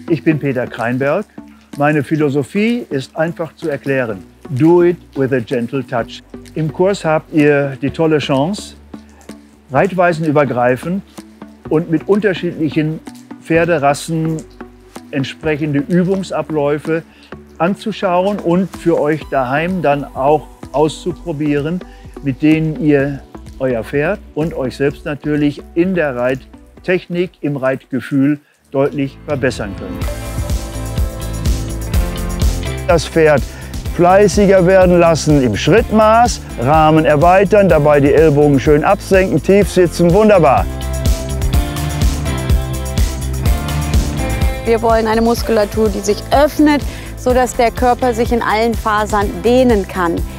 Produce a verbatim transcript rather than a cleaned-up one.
Ich bin Peter Kreinberg. Meine Philosophie ist einfach zu erklären. Do it with a gentle touch. Im Kurs habt ihr die tolle Chance, reitweisenübergreifend und mit unterschiedlichen Pferderassen entsprechende Übungsabläufe anzuschauen und für euch daheim dann auch auszuprobieren, mit denen ihr euer Pferd und euch selbst natürlich in der Reittechnik, im Reitgefühl deutlich verbessern könnt. Das Pferd fleißiger werden lassen im Schrittmaß, Rahmen erweitern, dabei die Ellbogen schön absenken, tief sitzen, wunderbar. Wir wollen eine Muskulatur, die sich öffnet, sodass der Körper sich in allen Fasern dehnen kann.